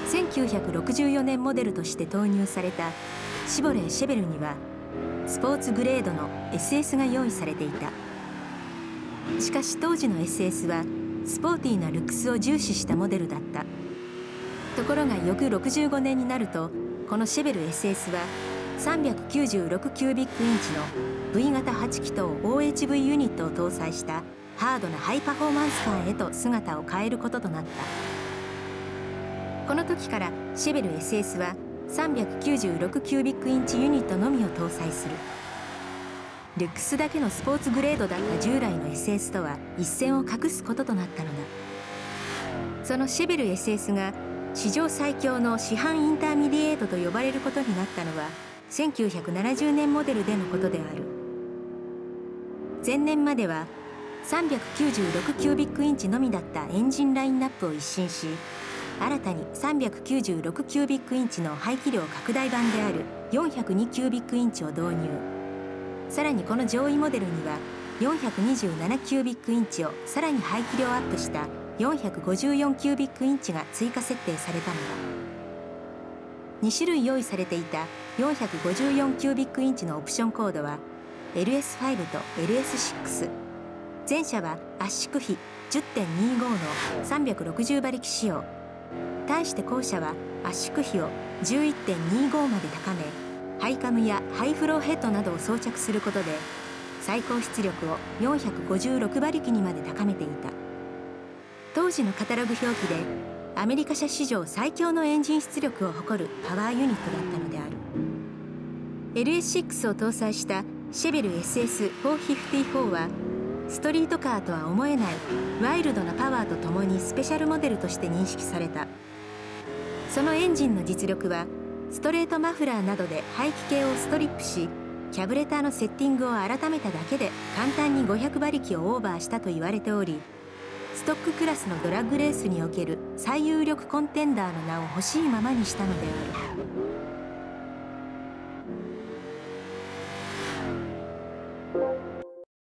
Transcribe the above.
1964年モデルとして投入されたシボレー・シェベルにはスポーツグレードの SS が用意されていた。しかし当時の SS はスポーティーなルックスを重視したモデルだった。ところが翌65年になると、このシェベル SS は396キュービックインチの V 型8気筒 OHV ユニットを搭載したハードなハイパフォーマンスカーへと姿を変えることとなった。この時からシェベル SS は396キュービックインチユニットのみを搭載する。ルックスだけのスポーツグレードだった従来の SS とは一線を画すこととなったのだ。そのシェベル SS が史上最強の市販インターミディエートと呼ばれることになったのは1970年モデルでのことである。前年までは396キュービックインチのみだったエンジンラインナップを一新し、新たに396キュービックインチの排気量拡大版である402キュービックインチを導入。さらにこの上位モデルには427キュービックインチをさらに排気量アップした454キュービックインチが追加設定されたのだ。2種類用意されていた454キュービックインチのオプションコードは LS5 と LS6。前者は圧縮比 10.25 の360馬力仕様。対して後者は圧縮比を 11.25 まで高め、ハイカムやハイフローヘッドなどを装着することで最高出力を456馬力にまで高めていた。当時のカタログ表記でアメリカ車史上最強のエンジン出力を誇るパワーユニットだったのである。 LS6 を搭載したシェベル SS454 はストリートカーとは思えないワイルドなパワーとともにスペシャルモデルとして認識された。そのエンジンの実力はストレートマフラーなどで排気系をストリップし、キャブレターのセッティングを改めただけで簡単に500馬力をオーバーしたと言われており、ストッククラスのドラッグレースにおける最有力コンテンダーの名を欲しいままにしたのである。